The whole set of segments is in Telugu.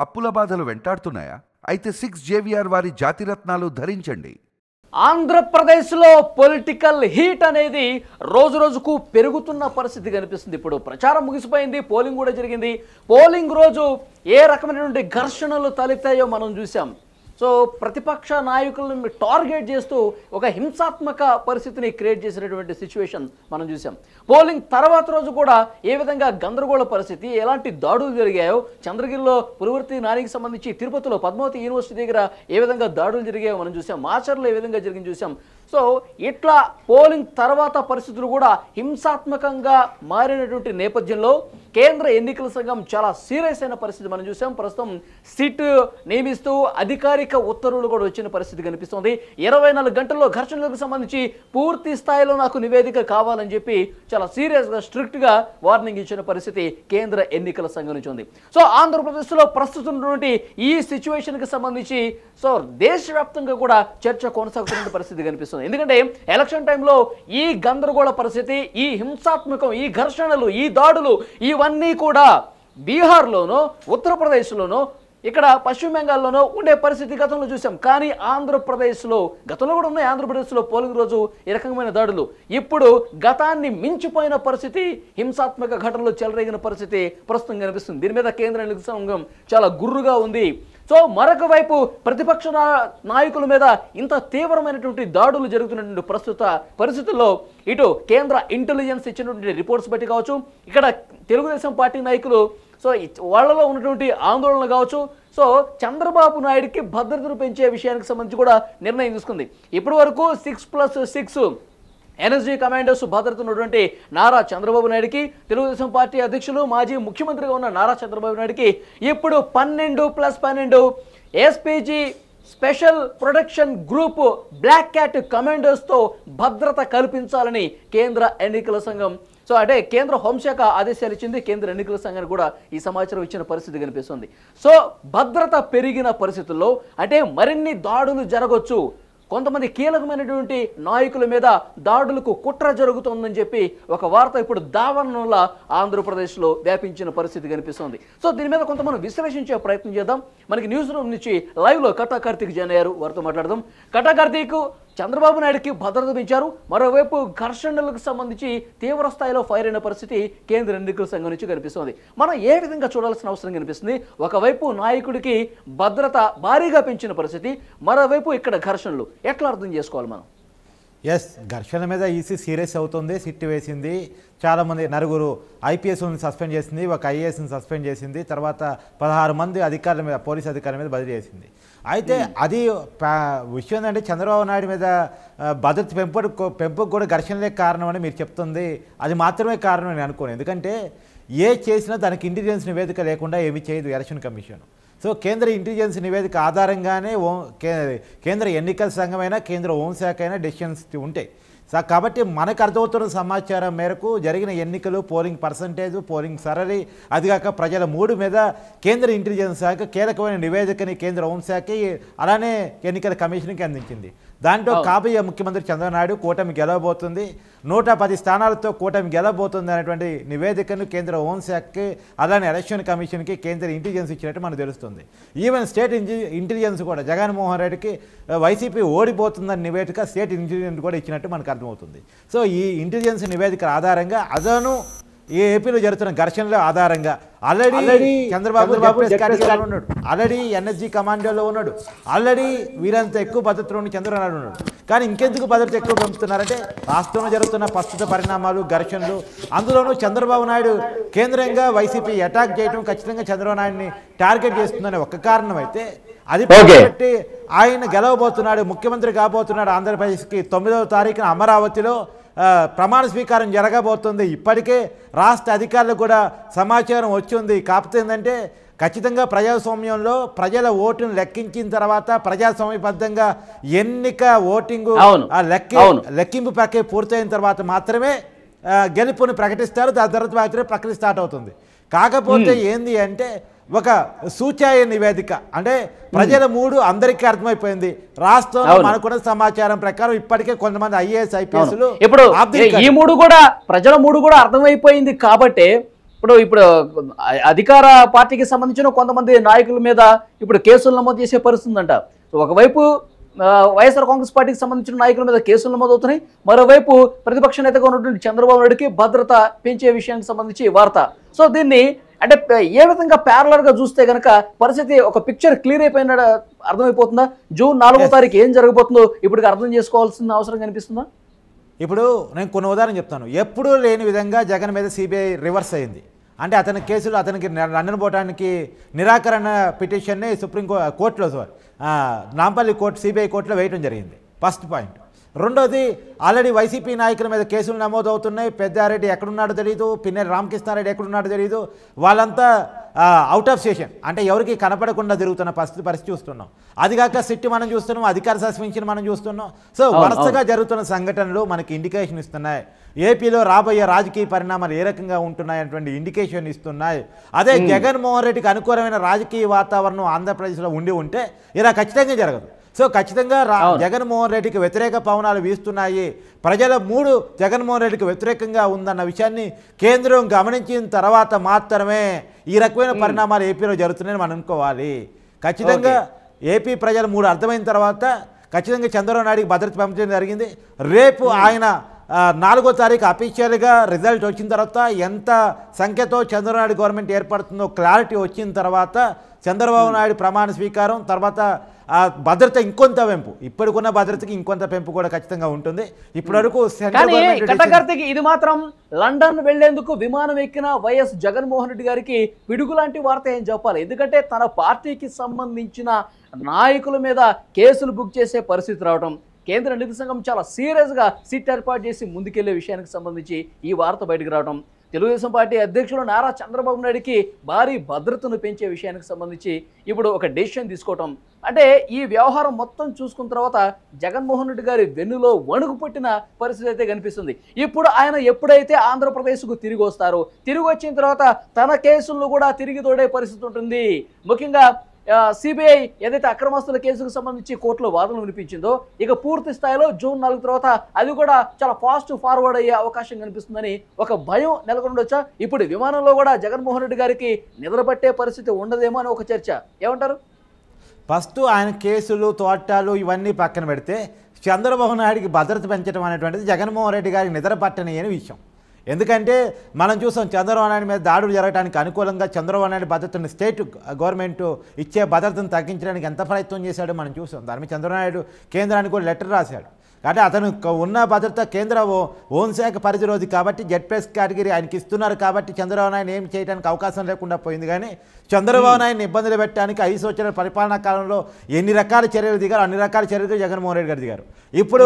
అప్పుల బాధలు వెంటాడుతున్నాయా? అయితే 6JVR వారి జాతిరత్నాలు ధరించండి. ఆంధ్రప్రదేశ్లో పొలిటికల్ హీట్ అనేది రోజు రోజుకు పెరుగుతున్న పరిస్థితి కనిపిస్తుంది. ఇప్పుడు ప్రచారం ముగిసిపోయింది, పోలింగ్ కూడా జరిగింది. పోలింగ్ రోజు ఏ రకమైనటువంటి ఘర్షణలు తలెత్తాయో మనం చూసాం. సో ప్రతిపక్ష నాయకులను టార్గెట్ చేస్తూ ఒక హింసాత్మక పరిస్థితిని క్రియేట్ చేసినటువంటి సిచ్యువేషన్ మనం చూసాం. పోలింగ్ తర్వాత రోజు కూడా ఏ విధంగా గందరగోళ పరిస్థితి, ఎలాంటి దాడులు జరిగాయో, చంద్రగిరిలో పులివర్తి నానికి సంబంధించి తిరుపతిలో పద్మావతి యూనివర్సిటీ దగ్గర ఏ విధంగా దాడులు జరిగాయో మనం చూసాం. మాచర్లో ఏ విధంగా జరిగింది చూసాం. సో ఇట్లా పోలింగ్ తర్వాత పరిస్థితులు కూడా హింసాత్మకంగా మారినటువంటి నేపథ్యంలో కేంద్ర ఎన్నికల సంఘం చాలా సీరియస్ అయిన పరిస్థితి మనం చూసాం. ప్రస్తుతం సిట్ నియమిస్తూ అధికారిక ఉత్తర్వులు కూడా వచ్చిన పరిస్థితి కనిపిస్తుంది. 24 గంటల్లో ఘర్షణలకు సంబంధించి పూర్తి స్థాయిలో నాకు నివేదిక కావాలని చెప్పి చాలా సీరియస్గా స్ట్రిక్ట్గా వార్నింగ్ ఇచ్చిన పరిస్థితి కేంద్ర ఎన్నికల సంఘం నుంచి ఉంది. సో ఆంధ్రప్రదేశ్లో ప్రస్తుతం ఉన్నటువంటి ఈ సిచ్యువేషన్కి సంబంధించి సో దేశవ్యాప్తంగా కూడా చర్చ కొనసాగుతున్న పరిస్థితి కనిపిస్తుంది. ఎందుకంటే ఎలక్షన్ టైంలో ఈ గందరగోళ పరిస్థితి, ఈ హింసాత్మకం, ఈ ఘర్షణలు, ఈ దాడులు ఇవన్నీ కూడా బీహార్లోనో ఉత్తరప్రదేశ్లోనో ఇక్కడ పశ్చిమ బెంగాల్లోనో ఉండే పరిస్థితి గతంలో చూసాం. కానీ ఆంధ్రప్రదేశ్లో గతంలో కూడా ఉన్నాయి. ఆంధ్రప్రదేశ్లో పోలింగ్ రోజు ఈ రకమైన దాడులు ఇప్పుడు గతాన్ని మించిపోయిన పరిస్థితి, హింసాత్మక ఘటనలు చెలరేగిన పరిస్థితి ప్రస్తుతం కనిపిస్తుంది. దీని మీద కేంద్ర ఎన్నికల సంఘం చాలా గుర్రుగా ఉంది. సో మరొక వైపు ప్రతిపక్ష నాయకుల మీద ఇంత తీవ్రమైనటువంటి దాడులు జరుగుతున్నటువంటి ప్రస్తుత పరిస్థితుల్లో ఇటు కేంద్ర ఇంటెలిజెన్స్ ఇచ్చినటువంటి రిపోర్ట్స్ బట్టి కావచ్చు, ఇక్కడ తెలుగుదేశం పార్టీ నాయకులు సో వాళ్ళలో ఉన్నటువంటి ఆందోళన కావచ్చు, సో చంద్రబాబు నాయుడికి భద్రతను పెంచే విషయానికి సంబంధించి కూడా నిర్ణయం తీసుకుంది. ఇప్పటి వరకు 6+6 ఎనర్జీ కమాండర్స్ భద్రత ఉన్నటువంటి నారా చంద్రబాబు నాయుడికి, తెలుగుదేశం పార్టీ అధ్యక్షులు మాజీ ముఖ్యమంత్రిగా ఉన్న నారా చంద్రబాబు నాయుడికి ఇప్పుడు 12+12 SPG special protection group black cat కమాండర్స్తో భద్రత కల్పించాలని కేంద్ర ఎన్నికల సంఘం సో అంటే కేంద్ర హోంశాఖ ఆదేశాలు ఇచ్చింది. కేంద్ర ఎన్నికల సంఘానికి కూడా ఈ సమాచారం ఇచ్చిన పరిస్థితి కనిపిస్తుంది. సో భద్రత పెరిగిన పరిస్థితుల్లో అంటే మరిన్ని దాడులు జరగవచ్చు, కొంతమంది కీలకమైనటువంటి నాయకుల మీద దాడులకు కుట్ర జరుగుతుందని చెప్పి ఒక వార్త ఇప్పుడు దావనంలా ఆంధ్రప్రదేశ్లో వ్యాపించిన పరిస్థితి కనిపిస్తుంది. సో దీని మీద కొంత మనం విశ్లేషించే ప్రయత్నం చేద్దాం. మనకి న్యూస్ రూమ్ నుంచి లైవ్లో కట్టా కార్తీక్ జాయిన్ అయ్యారు, వారితో మాట్లాడదాం. కట్టా కార్తీక్, చంద్రబాబు నాయుడికి భద్రత పెంచారు, మరోవైపు ఘర్షణలకు సంబంధించి తీవ్ర స్థాయిలో ఫైర్ అయిన పరిస్థితి కేంద్ర ఎన్నికల సంఘం నుంచి కనిపిస్తుంది. మనం ఏ విధంగా చూడాల్సిన అవసరం కనిపిస్తుంది? ఒకవైపు నాయకుడికి భద్రత భారీగా పెంచిన పరిస్థితి, మరోవైపు ఇక్కడ ఘర్షణలు, ఎట్లా అర్థం చేసుకోవాలి మనం? ఎస్, ఘర్షణ మీద ఈసీ సీరియస్ అవుతుంది, సిట్ వేసింది. చాలామంది నలుగురు ఐపీఎస్ని సస్పెండ్ చేసింది, ఒక ఐఏఎస్ని సస్పెండ్ చేసింది, తర్వాత 16 మంది అధికారుల మీద, పోలీస్ అధికారుల మీద బదిలీ చేసింది. అయితే అది విషయం ఏంటంటే చంద్రబాబు నాయుడు మీద భద్రత పెంపుకు కూడా ఘర్షణలే కారణం అని మీరు చెప్తుంది. అది మాత్రమే కారణం నేను అనుకోను. ఎందుకంటే ఏ చేసినా దానికి ఇంటెలిజెన్స్ నివేదిక లేకుండా ఏమీ చేయదు ఎలక్షన్ కమిషన్. సో కేంద్ర ఇంటెలిజెన్స్ నివేదిక ఆధారంగానే కేంద్ర ఎన్నికల సంఘమైనా కేంద్ర హోంశాఖ అయినా డెసిషన్స్ ఉంటాయి. కాబట్టి మనకు అర్థమవుతున్న సమాచారం మేరకు జరిగిన ఎన్నికలు, పోలింగ్ పర్సంటేజ్, పోలింగ్ సరళి, అదిగాక ప్రజల మూడు మీద కేంద్ర ఇంటెలిజెన్స్ శాఖ కీలకమైన నివేదికని కేంద్ర హోంశాఖ అలానే ఎన్నికల కమిషన్కి అందించింది. దాంట్లో కాబోయే ముఖ్యమంత్రి చంద్రబాబు కూటమి గెలవబోతుంది, 110 స్థానాలతో కూటమి గెలవబోతుంది అనేటువంటి నివేదికను కేంద్ర హోంశాఖకి అలానే ఎలక్షన్ కమిషన్కి కేంద్ర ఇంటెలిజెన్స్ ఇచ్చినట్టు మనకు తెలుస్తుంది. ఈవెన్ స్టేట్ ఇంటెలిజెన్స్ కూడా జగన్మోహన్ రెడ్డికి వైసీపీ ఓడిపోతుందని నివేదిక స్టేట్ ఇంటెలిజెన్స్ కూడా ఇచ్చినట్టు మనకు అర్థమవుతుంది. సో ఈ ఇంటెలిజెన్స్ నివేదిక ఆధారంగా అదను ఈ ఏపీలో జరుగుతున్న ఘర్షణల ఆధారంగా ఆల్రెడీ చంద్రబాబు ఉన్నాడు, ఆల్రెడీ ఎన్ఎస్జీ కమాండోలో ఉన్నాడు, ఆల్రెడీ వీరంత ఎక్కువ భద్రతలో ఉన్న చంద్రబాబు ఉన్నాడు. కానీ ఇంకెందుకు భద్రత ఎక్కువ పెంచుతున్నారంటే రాష్ట్రంలో జరుగుతున్న ప్రస్తుత పరిణామాలు, ఘర్షణలు, అందులోనూ చంద్రబాబు నాయుడు కేంద్రంగా వైసీపీ అటాక్ చేయడం ఖచ్చితంగా చంద్రబాబు నాయుడిని టార్గెట్ చేస్తుందనే ఒక కారణం అయితే అది పెట్టి ఆయన గెలవబోతున్నాడు, ముఖ్యమంత్రి కాబోతున్నాడు. ఆంధ్రప్రదేశ్కి 9వ తారీఖున అమరావతిలో ప్రమాణ స్వీకారం జరగబోతుంది. ఇప్పటికే రాష్ట్ర అధికారులు కూడా సమాచారం వచ్చింది. కాకపోతే ఏంటంటే ఖచ్చితంగా ప్రజాస్వామ్యంలో ప్రజల ఓటును లెక్కించిన తర్వాత ప్రజాస్వామ్యబద్ధంగా ఎన్నిక ఓటింగు లెక్కింపు ప్రక్రియ పూర్తయిన తర్వాత మాత్రమే గెలుపుని ప్రకటిస్తారు. దాని తర్వాత మాత్రమే ప్రక్రియ స్టార్ట్ అవుతుంది. కాకపోతే ఏంది అంటే ఒక సూచాయ నివేదిక అంటే ప్రజల మూడు అందరికీ అర్థమైపోయింది. రాష్ట్రంలో మనకున్న సమాచారం ప్రకారం ఇప్పటికే కొంతమంది ఐఏఎస్ ఐపీఎస్లు ఇప్పుడు ఈ మూడు కూడా ప్రజల మూడు కూడా అర్థమైపోయింది. కాబట్టి ఇప్పుడు అధికార పార్టీకి సంబంధించిన కొంతమంది నాయకుల మీద ఇప్పుడు కేసులు నమోదు చేసే పరిస్థితి ఉందంట. ఒకవైపు వైఎస్ఆర్ కాంగ్రెస్ పార్టీకి సంబంధించిన నాయకుల మీద కేసులు నమోదవుతున్నాయి, మరోవైపు ప్రతిపక్ష నేతగా ఉన్నటువంటి చంద్రబాబు నాయుడుకి భద్రత పెంచే విషయానికి సంబంధించి వార్త. సో దీన్ని అంటే ఏ విధంగా ప్యారలర్ గా చూస్తే కనుక పరిస్థితి ఒక పిక్చర్ క్లియర్ అయిపోయిన అర్థమైపోతుందా? జూన్ 4వ తారీఖు ఏం జరగబోతుందో ఇప్పుడు అర్థం చేసుకోవాల్సిన అవసరం కనిపిస్తుందా? ఇప్పుడు నేను కొన్ని ఉదాహరణ చెప్తాను. ఎప్పుడూ లేని విధంగా జగన్ మీద సిబిఐ రివర్స్ అయింది. అంటే అతని కేసులు అతనికి లండన్ పోవడానికి నిరాకరణ పిటిషన్ని సుప్రీం కోర్టులో నాంపల్లి కోర్టు సిబిఐ కోర్టులో వేయడం జరిగింది. First point. రెండోది, ఆల్రెడీ వైసీపీ నాయకుల మీద కేసులు నమోదవుతున్నాయి. పెద్దారెడ్డి ఎక్కడున్నాడో తెలియదు, పిన్నెల్లి రామకృష్ణారెడ్డి ఎక్కడున్నాడో తెలియదు. వాళ్ళంతా అవుట్ ఆఫ్ స్టేషన్, అంటే ఎవరికి కనపడకుండా తిరుగుతున్న పరిస్థితి చూస్తున్నాం. అది కాక సిట్ మనం చూస్తున్నాం, అధికార సస్పెన్షన్ మనం చూస్తున్నాం. సో వరుసగా జరుగుతున్న సంఘటనలు మనకి ఇండికేషన్ ఇస్తున్నాయి. ఏపీలో రాబోయే రాజకీయ పరిణామాలు ఏ రకంగా ఉంటున్నాయి అటువంటి ఇండికేషన్ ఇస్తున్నాయి. అదే జగన్మోహన్ రెడ్డికి అనుకూలమైన రాజకీయ వాతావరణం ఆంధ్రప్రదేశ్లో ఉంటే ఇలా ఖచ్చితంగా జరగదు. సో ఖచ్చితంగా జగన్మోహన్ రెడ్డికి వ్యతిరేక పవనాలు వీస్తున్నాయి, ప్రజల మూడు జగన్మోహన్ రెడ్డికి వ్యతిరేకంగా ఉందన్న విషయాన్ని కేంద్రం గమనించిన తర్వాత మాత్రమే ఈ రకమైన పరిణామాలు ఏపీలో జరుగుతున్నాయని మనం అనుకోవాలి. ఖచ్చితంగా ఏపీ ప్రజల మూడు అర్థమైన తర్వాత ఖచ్చితంగా చంద్రబాబు నాయుడికి భద్రత పంపించడం జరిగింది. రేపు ఆయన 4వ తారీఖు అఫీషియల్గా రిజల్ట్ వచ్చిన తర్వాత ఎంత సంఖ్యతో చంద్రబాబు నాయుడు గవర్నమెంట్ ఏర్పడుతుందో క్లారిటీ వచ్చిన తర్వాత చంద్రబాబు నాయుడు ప్రమాణ స్వీకారం తర్వాత భద్రత ఇంకొంత పెంపు, ఇప్పటికున్న భద్రతకి ఇంకొంత పెంపు కూడా ఖచ్చితంగా ఉంటుంది. ఇప్పటి వరకు ఇది మాత్రం లండన్ వెళ్లేందుకు విమానం ఎక్కిన వైఎస్ జగన్మోహన్ రెడ్డి గారికి పిడుగు లాంటి వార్త ఏం చెప్పాలి. ఎందుకంటే తన పార్టీకి సంబంధించిన నాయకుల మీద కేసులు బుక్ చేసే పరిస్థితి రావడం, కేంద్ర ఎన్నికల సంఘం చాలా సీరియస్గా సిట్ ఏర్పాటు చేసి ముందుకెళ్లే విషయానికి సంబంధించి ఈ వార్త బయటకు రావడం, తెలుగుదేశం పార్టీ అధ్యక్షుడు నారా చంద్రబాబు నాయుడికి భారీ భద్రతను పెంచే విషయానికి సంబంధించి ఇప్పుడు ఒక డెసిషన్ తీసుకోవటం, అంటే ఈ వ్యవహారం మొత్తం చూసుకున్న తర్వాత జగన్మోహన్ రెడ్డి గారి వెన్నులో వణుకు పుట్టిన పరిస్థితి అయితే కనిపిస్తుంది. ఇప్పుడు ఆయన ఎప్పుడైతే ఆంధ్రప్రదేశ్కు తిరిగి వస్తారో, తిరిగి వచ్చిన తర్వాత తన కేసులను కూడా తిరిగి తోడే పరిస్థితి ఉంటుంది. ముఖ్యంగా సిబిఐ ఏదైతే అక్రమస్తుల కేసుకు సంబంధించి కోర్టులో వాదనలు వినిపించిందో, ఇక పూర్తి స్థాయిలో జూన్ 4 తర్వాత అది కూడా చాలా ఫాస్ట్ ఫార్వర్డ్ అయ్యే అవకాశం కనిపిస్తుందని ఒక భయం నెలకొండొచ్చా? ఇప్పుడు విమానంలో కూడా జగన్మోహన్ రెడ్డి గారికి నిద్రపట్టే పరిస్థితి ఉండదేమో అని ఒక చర్చ. ఏమంటారు? ఫస్ట్ ఆయన కేసులు తోటాలు ఇవన్నీ పక్కన పెడితే చంద్రబాబు నాయుడికి భద్రత పెంచడం అనేటువంటిది జగన్మోహన్ రెడ్డి గారికి నిద్ర పట్టని అనే విషయం. ఎందుకంటే మనం చూసాం చంద్రబాబు నాయుడు మీద దాడులు జరగడానికి అనుకూలంగా చంద్రబాబు నాయుడు భద్రతను స్టేట్ గవర్నమెంట్ ఇచ్చే భద్రతను తగ్గించడానికి ఎంత ప్రయత్నం చేశాడో మనం చూసాం. దాని మీద చంద్రబాబు నాయుడు కేంద్రానికి కూడా లెటర్ రాశాడు. కాబట్టి అతను ఉన్న భద్రత కేంద్ర హోంశాఖ పరిధిలోది కాబట్టి జెడ్పీఎస్ కేటగిరీ ఆయనకి ఇస్తున్నారు కాబట్టి చంద్రబాబు నాయుడు ఏం చేయడానికి అవకాశం లేకుండా పోయింది. కానీ చంద్రబాబు నాయుడిని ఇబ్బందులు పెట్టడానికి 5 సంవత్సరాల పరిపాలనా కాలంలో ఎన్ని రకాల చర్యలు దిగారు అన్ని రకాల చర్యలు జగన్మోహన్ రెడ్డి గారు దిగారు. ఇప్పుడు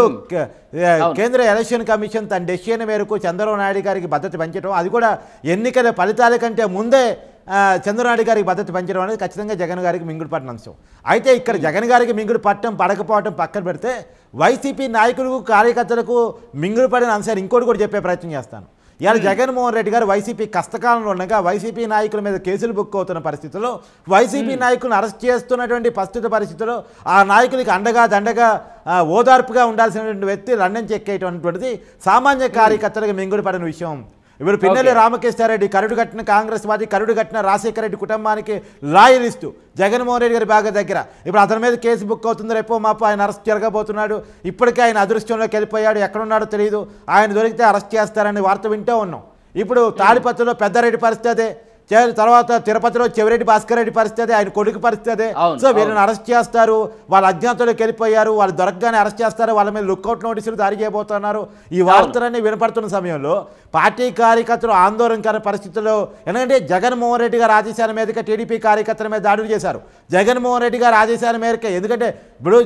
కేంద్ర ఎలక్షన్ కమిషన్ తన డెసిషన్ మేరకు చంద్రబాబు నాయుడు గారికి భద్రత పెంచడం, అది కూడా ఎన్నికల ఫలితాల కంటే ముందే చంద్రనాయుడు గారికి భద్రత పెంచడం అనేది ఖచ్చితంగా జగన్ గారికి మింగుడు పట్టిన అంశం. అయితే ఇక్కడ జగన్ గారికి మింగుడు పట్టడం పడకపోవడం పక్కన పెడితే వైసీపీ నాయకులకు కార్యకర్తలకు మింగుడు పడిన అంశాన్ని ఇంకోటి కూడా చెప్పే ప్రయత్నం చేస్తాను. ఇవాళ జగన్మోహన్ రెడ్డి గారు వైసీపీ కష్టకాలంలో ఉండగా వైసీపీ నాయకుల మీద కేసులు బుక్ అవుతున్న పరిస్థితుల్లో, వైసీపీ నాయకులను అరెస్ట్ చేస్తున్నటువంటి ప్రస్తుత పరిస్థితుల్లో ఆ నాయకులకి అండగా దండగా ఓదార్పుగా ఉండాల్సినటువంటి వ్యక్తి లండన్ చెక్కేటువంటిది సామాన్య కార్యకర్తలకు మింగుడు పడిన విషయం. ఇప్పుడు పిన్నెల్లి రామకృష్ణారెడ్డి కరుడు కట్టిన కాంగ్రెస్ పార్టీ కరుడు కట్టిన రాజశేఖర రెడ్డి కుటుంబానికి లాయర్ ఇస్తూ జగన్మోహన్ రెడ్డి గారి బాగా దగ్గర ఇప్పుడు అతని మీద కేసు బుక్ అవుతుంది. రేపో మాపు ఆయన అరెస్ట్ జరగబోతున్నాడు. ఇప్పటికే ఆయన అదృష్టంలోకి వెళ్ళిపోయాడు, ఎక్కడున్నాడో తెలియదు. ఆయన దొరికితే అరెస్ట్ చేస్తారని వార్త వింటూ ఉన్నాం. ఇప్పుడు తాడిపత్రిలో పెద్దారెడ్డి పరిస్థితి అదే, తర్వాత తిరుపతిలో చెవిరెడ్డి భాస్కర్ రెడ్డి పరిస్థితి, ఆయన కొడుకు పరిస్థితి. సో వీళ్ళని అరెస్ట్ చేస్తారు, వాళ్ళ అజ్ఞాతంలోకి వెళ్ళిపోయారు, వాళ్ళు దొరకగానే అరెస్ట్ చేస్తారు, వాళ్ళ మీద లుక్అవుట్ నోటీసులు జారీ చేయబోతున్నారు. ఈ వార్తలన్నీ వినపడుతున్న సమయంలో పార్టీ కార్యకర్తలు ఆందోళనకర పరిస్థితుల్లో, ఎందుకంటే జగన్మోహన్ రెడ్డి గారి ఆదేశాల మీదకి టీడీపీ కార్యకర్తల మీద దాడులు చేశారు. జగన్మోహన్ రెడ్డి గారి ఆదేశాల మేరకు, ఎందుకంటే ఇప్పుడు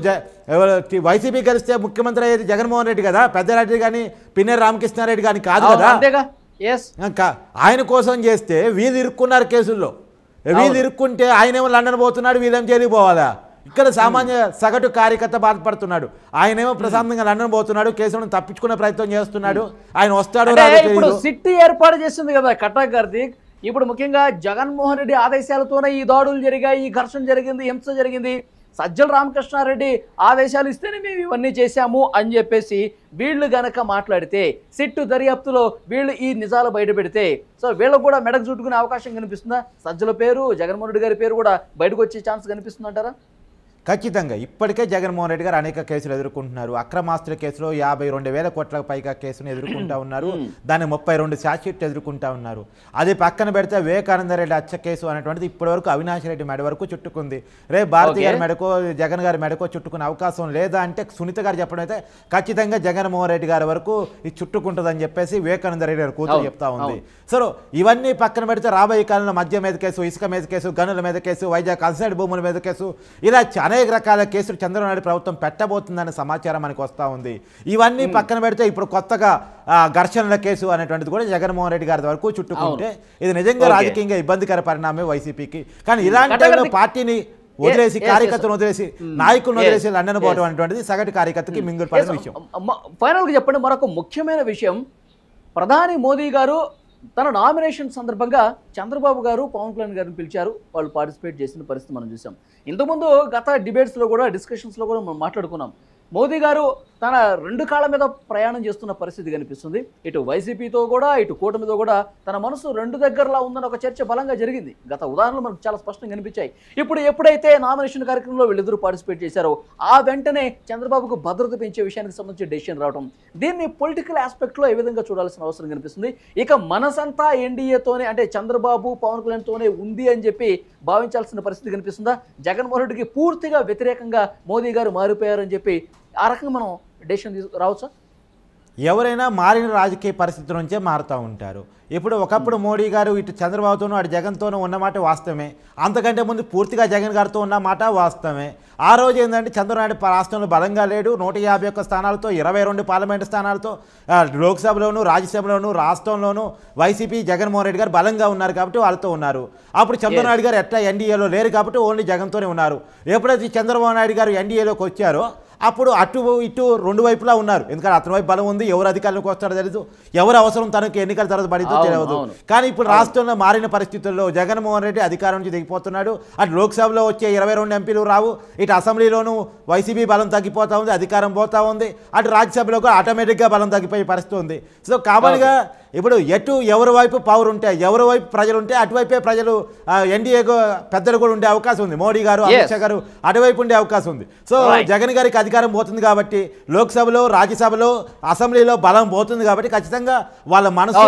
వైసీపీ గెలిస్తే ముఖ్యమంత్రి అయ్యేది జగన్మోహన్ రెడ్డి కదా, పెద్దారెడ్డి కానీ పిన్నెల్లి రామకృష్ణారెడ్డి కానీ కాదు కదా. ఆయన కోసం చేస్తే వీళ్ళు ఇరుక్కున్నారు కేసుల్లో. వీళ్ళు ఇరుక్కుంటే ఆయనేమో లండన్ పోతున్నాడు, వీళ్ళేమో జైలుకి పోవాలా? ఇక్కడ సామాన్య సగటు కార్యకర్త బాధపడుతున్నాడు. ఆయనేమో ప్రశాంతంగా లండన్ పోతున్నాడు, కేసులను తప్పించుకునే ప్రయత్నం చేస్తున్నాడు. ఆయన వస్తాడు. ఇప్పుడు సిట్ ఏర్పాటు చేసింది కదా కటక్ కార్తీక్. ఇప్పుడు ముఖ్యంగా జగన్మోహన్ రెడ్డి ఆదేశాలతోనే ఈ దాడులు జరిగాయి, ఈ ఘర్షణ జరిగింది, హింస జరిగింది. సజ్జల రామకృష్ణారెడ్డి ఆదేశాలు ఇస్తేనే మేము ఇవన్నీ చేశాము అని చెప్పేసి వీళ్ళు గనక మాట్లాడితే, సిట్టు దర్యాప్తులో వీళ్ళు ఈ నిజాలు బయట పెడితే, సో వీళ్ళకు కూడా మెడకు చుట్టుకునే అవకాశం కనిపిస్తుందా? సజ్జల పేరు, జగన్మోహన్ రెడ్డి గారి పేరు కూడా బయటకు వచ్చే ఛాన్స్ కనిపిస్తుందంటారా? ఖచ్చితంగా ఇప్పటికే జగన్మోహన్ రెడ్డి గారు అనేక కేసులు ఎదుర్కొంటున్నారు. అక్రమాస్తుల కేసులో 52,000 కోట్ల పైగా కేసును ఎదుర్కొంటా ఉన్నారు. దాన్ని 32 ఛార్జ్షీట్లు ఎదుర్కొంటా ఉన్నారు. అది పక్కన పెడితే వివేకానంద రెడ్డి హత్య కేసు అనేటువంటిది ఇప్పటివరకు అవినాష్ రెడ్డి మెడ వరకు చుట్టుకుంది. రేపు భారతి గారి మెడకో జగన్ గారి మెడకో చుట్టుకునే అవకాశం లేదా అంటే సునీత గారు చెప్పడం అయితే ఖచ్చితంగా జగన్మోహన్ రెడ్డి గారి వరకు ఇది చుట్టుకుంటుందని చెప్పేసి వివేకానంద రెడ్డి గారు కూతురు చెప్తా ఉంది. సో ఇవన్నీ పక్కన పెడితే రాబోయే కాలంలో మద్యం మీద కేసు, ఇసుక మీద కేసు, గనుల మీద కేసు, వైజాగ్ కన్సైడ్ భూముల మీద కేసు, ఇలా అనేక రకాల కేసులు చంద్రబాబు నాయుడు ప్రభుత్వం పెట్టబోతుందనే సమాచారం మనకు వస్తూ ఉంది. ఇవన్నీ పక్కన పెడితే ఇప్పుడు కొత్తగా ఘర్షణల కేసు అనేటువంటిది కూడా జగన్మోహన్ రెడ్డి గారి వరకు చుట్టుకుంటే ఇది నిజంగా రాజకీయంగా ఇబ్బందికర పరిణామమే వైసీపీకి. కానీ ఇలాంటి పార్టీని వదిలేసి, కార్యకర్తను వదిలేసి, నాయకులను వదిలేసి లండన్ పోవడం అనేటువంటిది సగటు కార్యకర్తకి మింగుడు పడిన విషయం. ఫైనల్గా చెప్పండి, మరొక ముఖ్యమైన విషయం, ప్రధాని మోదీ గారు తన నామినేషన్ సందర్భంగా చంద్రబాబు గారు పవన్ కళ్యాణ్ గారిని పిలిచారు. వాళ్ళు పార్టిసిపేట్ చేసిన పరిస్థితి మనం చూసాం. ఇంతకుముందు గత డిబేట్స్లో కూడా, డిస్కషన్స్లో కూడా మనం మాట్లాడుకున్నాం. మోదీ గారు తన 2 కాళ్ళ మీద ప్రయాణం చేస్తున్న పరిస్థితి కనిపిస్తుంది. ఇటు వైసీపీతో కూడా, ఇటు కూటమితో కూడా తన మనసు 2 దగ్గరలా ఉందని ఒక చర్చ బలంగా జరిగింది. గత ఉదాహరణలు మనకు చాలా స్పష్టంగా కనిపించాయి. ఇప్పుడు ఎప్పుడైతే నామినేషన్ కార్యక్రమంలో వీళ్ళిద్దరూ పార్టిసిపేట్ చేశారో ఆ వెంటనే చంద్రబాబుకు భద్రత పెంచే విషయానికి సంబంధించి డెసిషన్ రావడం, దీన్ని పొలిటికల్ ఆస్పెక్ట్లో ఏ విధంగా చూడాల్సిన అవసరం కనిపిస్తుంది. ఇక మనసంతా ఎన్డీఏతోనే, అంటే చంద్రబాబు పవన్ కళ్యాణ్తోనే ఉంది అని చెప్పి భావించాల్సిన పరిస్థితి కనిపిస్తుందా? జగన్మోహన్ రెడ్డికి పూర్తిగా వ్యతిరేకంగా మోదీ గారు మారిపోయారని చెప్పి ఆ రకంగా మనం డెసిషన్ రావచ్చా? ఎవరైనా మారిన రాజకీయ పరిస్థితుల నుంచే మారుతూ ఉంటారు. ఇప్పుడు ఒకప్పుడు మోడీ గారు ఇటు చంద్రబాబుతోనూ అటు జగన్తోనూ ఉన్నమాట వాస్తవమే. అంతకంటే ముందు పూర్తిగా జగన్ గారితో ఉన్నమాట వాస్తవమే. ఆ రోజు ఏంటంటే చంద్రబాబు రాష్ట్రంలో బలంగా లేడు. 151 స్థానాలతో, 22 పార్లమెంటు స్థానాలతో, లోక్సభలోను, రాజ్యసభలోను, రాష్ట్రంలోనూ వైసీపీ జగన్మోహన్ రెడ్డి గారు బలంగా ఉన్నారు కాబట్టి వాళ్ళతో ఉన్నారు. అప్పుడు చంద్రబాబు నాయుడు గారు ఎట్లా ఎన్డీఏలో లేరు కాబట్టి ఓన్లీ జగన్తోనే ఉన్నారు. ఎప్పుడైతే చంద్రబాబు నాయుడు గారు ఎన్డీఏలోకి వచ్చారో అప్పుడు అటు ఇటు 2 వైపులా ఉన్నారు. ఎందుకంటే అతని వైపు బలం ఉంది, ఎవరు అధికారంలోకి వస్తారో తెలుసు, ఎవరు అవసరం తనకు ఎన్నికల తర్వాత పడితో తెలియదు. కానీ ఇప్పుడు రాష్ట్రంలో మారిన పరిస్థితుల్లో జగన్మోహన్ రెడ్డి అధికారం నుంచి దిగిపోతున్నాడు. అటు లోక్సభలో వచ్చే 22 ఎంపీలు రావు, ఇటు అసెంబ్లీలోనూ వైసీపీ బలం తగ్గిపోతూ ఉంది, అధికారం పోతూ ఉంది, అటు రాజ్యసభలో కూడా ఆటోమేటిక్గా బలం తగ్గిపోయే పరిస్థితి ఉంది. సో కామన్గా ఇప్పుడు ఎటు ఎవరి వైపు పవర్ ఉంటే, ఎవరి వైపు ప్రజలు ఉంటే అటువైపే ప్రజలు ఎన్డీఏ పెద్దలు కూడా ఉండే అవకాశం ఉంది. మోడీ గారు, అమిత్ షా గారు అటువైపు ఉండే అవకాశం ఉంది. సో జగన్ గారికి అధికారం పోతుంది కాబట్టి, లోక్సభలో, రాజ్యసభలో, అసెంబ్లీలో బలం పోతుంది కాబట్టి ఖచ్చితంగా వాళ్ళ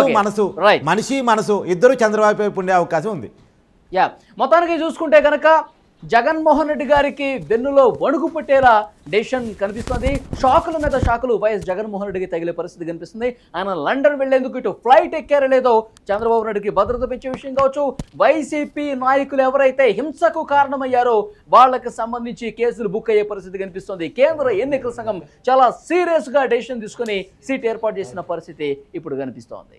మనిషి మనసు ఇద్దరు చంద్రబాబు వైపు ఉండే అవకాశం ఉంది. మొత్తానికి చూసుకుంటే కనుక జగన్మోహన్ రెడ్డి గారికి వెన్నులో వణుకు పుట్టేలా డెసిషన్ కనిపిస్తుంది. షాకుల మీద షాకులు వైఎస్ జగన్మోహన్ రెడ్డికి తగిలే పరిస్థితి కనిపిస్తుంది. ఆయన లండన్ వెళ్లేందుకు ఇటు ఫ్లైట్ ఎక్కారో లేదో చంద్రబాబు నాయుడికి భద్రత పెంచే విషయం కావచ్చు, వైసీపీ నాయకులు ఎవరైతే హింసకు కారణమయ్యారో వాళ్ళకి సంబంధించి కేసులు బుక్ అయ్యే పరిస్థితి కనిపిస్తుంది. కేంద్ర ఎన్నికల సంఘం చాలా సీరియస్గా డెసిషన్ తీసుకుని సీట్ ఏర్పాటు చేసిన పరిస్థితి ఇప్పుడు కనిపిస్తోంది.